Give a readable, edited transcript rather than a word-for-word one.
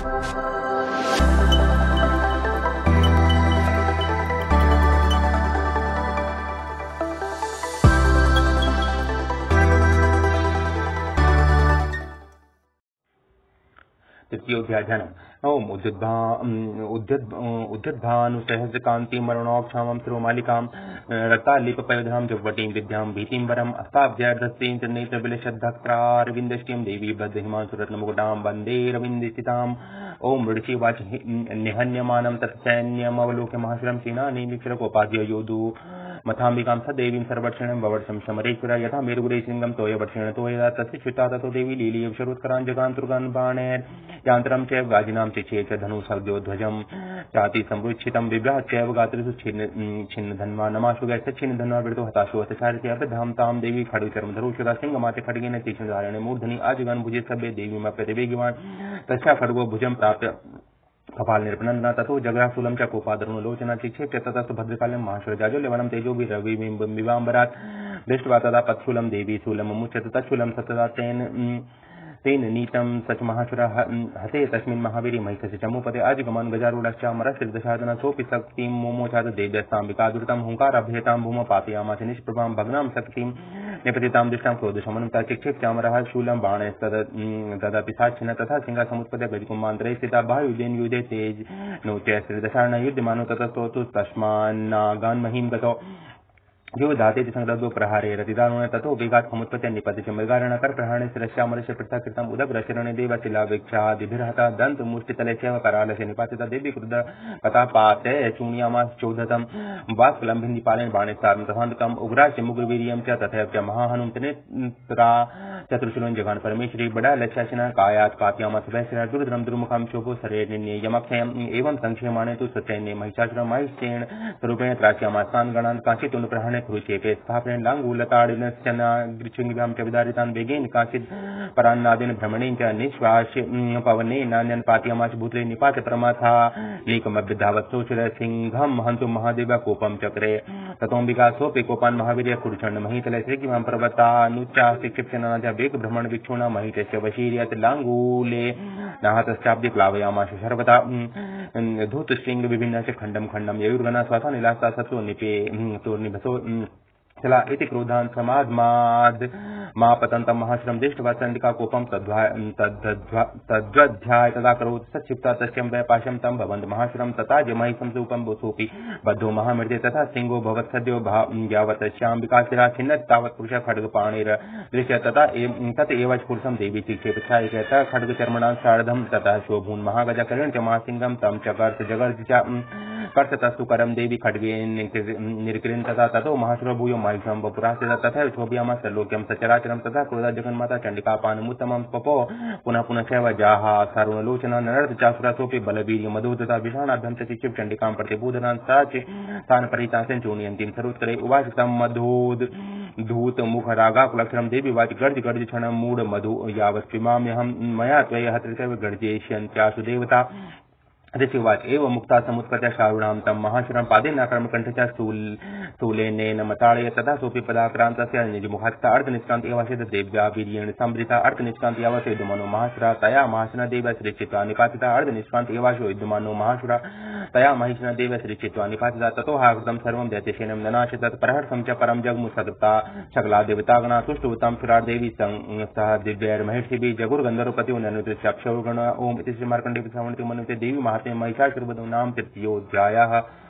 तृतीयोऽध्यायः ओम उद्युद्भानुसहस्रकान्तिं मरणोक्षामं तिरुमालिकां रक्तालिपपयोधां जगवटीं विद्यां भीतिं वरम् अस्ताब्जार्धस्त्रीं च नेत्रविलसद्धक्त्रारविन्दष्टिं देवी बद्धहिमांशुरत्नमुकुटां वन्दे रविन्दस्थिताम् ओम ऋषिवाच निहन्यमानं तत्सैन्यमवलोक्य महाशुरं सेनानीमीक्षरकोपाध्य योधु मथाम्बिकां सदेवीं सर्वर्षिणं ववर्षं शमरेश्वर यथा मेरुगुरे सिंहं तोयवर्षेण तोयदा तस्य श्रुता ततो देवी लीलीय शरोत्करान् जगान्तुर्गान् बाणैर् यान्तरं चैव गाजिनां चिचे च धनुसद्योध्वजं चाति संवृच्छितं विभ्रात् चैव गात्रिषु छिन्नधन्वा नमाशु गैश्च छिन्नधन्वा विरतो हताशो हतचारिते अबधां तां देवी खड्गचर्मधरुषुता सिंहमाते खड्गेन तीक्ष्णधारेण मूर्धनि आजगान् भुजे सभ्ये देवीमप्यतिवेगिवान् तस्या खड्गो भुजं प्राप्य कपाल निर्पनंदना तथो जगराशूलं च कोपादरुणलोचना चिक्षेप्य ततस्तु भद्रकालं महाशुरजाज्वल्यवनं तेजोभिरविबिम्बाम्बरात् दृष्ट्वा तदा पत्शूलं देवी शूलमुच्यते तच्छूलं सतदा तेन नीतं सच महाशुरः हते तस्मिन् महावीरी महिषस्य चमूपते आजिगमन् गजारूढश्चामरश्रिदशादन सोऽपि शक्तिं मोमोचाद देव्यस्ताम्बिका दुरितं हुङ्कारभ्येतां भूमौ पातयामास निष्प्रभां भग्नां शक्तिं निपतितां दृष्टां क्रोधशमनं चिक्षेप्यामरः शूलं बाणैस्तदपि साक्षिण तथा सिंहासमुत्पद्य गजकुम्भान्तरे स्थिता बाहुयुधेन युधे तेज नोच्यश्रिदशार्ण युध्यमानो ततस्तोतु तस्मान्नागान्महीं गतौ जो दाते संग्रदो प्रहारे रतिदारुण ततो वेगात् समुत्पत्य निपतिच मृगारण कर प्रहरणे शिरस्यामरस्य पृथक्कृतम् उदग्रशरणे देवशिलावेक्षादिभिर्हता दन्तमुष्टितले चैव करालस्य निपातिता देवी क्रुद्ध कथापाते चूर्णयामास चोदतं वाक्फलम्भिन्दिपालेन बाणेस्तारं तथान्तकम् उग्रास्य मुग्रवीर्यं च तथैव महाहनुं त्रिनेत्रा चतुर्शूलं जगान परमेश्वरी बड़ा लक्ष्याशिना कायात् पातयामास वैश्रा दुर्धरं दुर्मुखं शोभो सरे निर्णयमक्षयम् एवं संक्षेमाणे तु सचैन्ये महिषासुरं महिषेण स्वरूपेण त्रास्यामास्तान् गणान् काचित्तुण्डप्रहरणे कुरुचेपे स्थापनेन लाङ्गूलताडिनश्चनाग्रिचुङ्गिभ्यां च विदारितान् वेगेन काचित् परान्नादेन भ्रमणेन च निःश्वास पवनेन नान्यन् पातयामास भूतले निपात प्रमाथा लीकमभ्यधावत्सोचर सिंहं हन्तुं महादेव कोपं चक्रे ततोऽम्बिका सोऽपि कोपान् महावीर्य कुरुचण्ड महितले श्रीगिमां पर्वतानुच्चास्तिक्षिप्यनानाद्या वेगभ्रमण विक्षुणा महितस्य वशीर्यत् लाङ्गूले नाहतश्चाब्दि प्लावयामास सर्वदा धूतशृङ्ग विभिन्नस्य खण्डं खण्डं ययुर्गणा स्वाथा निलास्ता सत्सो निपे तोर्निभसो चला इति क्रोधान् समाद्माद् मा पतन्तं महाश्रम दृष्ट्वा चण्डिका कोपं तद्वध्याय तदा करोत् सक्षिप्ता तस्यं वैपाशं तं भवन्त महाश्रम तथा जमहिषं सूपं सोऽपि बद्धो महामृते तथा सिंहो भवत्सद्यो यावतस्याम्बिकाशिरा छिन्नत् तावत् पुरुषः खड्गपाणिर्दृश्य तत एव पुरुषं देवी चिक्षेपच्छायितः खड्गचर्मणां सार्धं ततः शोभून् महागजकरेण च महासिंहं तं च जगर्ज च कर्षतस्तु करं देवी खड्गेन निर्कृन् तथा ततो महासुरो भूयो महिषं वपुरास्थित तथैव शोभयामास सर्वलोक्यं सचराचरं तथा क्रोधा जगन्माता चण्डिकापानमुत्तमं पपो पुनः पुनः चैव जाहा सारुणलोचना नरदचासुरासोऽपि बलवीर्यमधोदता विषाणाभ्यं च चिक्षिप् चण्डिकां प्रतिबोधनान् तान् परितांसन् चूर्णयन्तीं सरोत्करे उवाच तं मधोद्धूतमुखरागाकुलक्षरं देवी वाच गर्ज गर्ज क्षणं मूढमधु यावत्स्विमाम्यहं मया त्वया हत्रितैव गर्जयिष्यन्त्यासु देवता ऋषिवाच एवं मुक्ता समुत्पत्य शारुणां तं महाशुरं पादेनाकर्मकण्ठ च स्थूलेनेन मताडय तथा सोऽपि पदाक्रान्तस्य निजमुखस्था अर्धनिष्कान्त एवासिद देव्या वीर्येण संवृता अर्धनिष्कान्त एवासो युध्यमानो महाशुरा तया महाशुना देव्या श्रीचित्वा निपातिता अर्धनिष्कान्त एवासो युध्यमानो महाशुरा तया महिषिणा देव्या श्रीचित्वा निपातिता ततो हाकृतं सर्वं दैत्यसेनं ननाश तत्परहर्षं च परं जगमुसदृता सकला देवतागणा तुष्टुवतां सुरार्देवी सह दिव्यैर्महिषिभिः जगुर्गन्धर्वपतियो ननुतिश्चक्षुर्गण ओम इति श्रीमार्कण्डेय मनुते देवी महात्म्ये महिषासुरवधूनां तृतीयोऽध्यायः।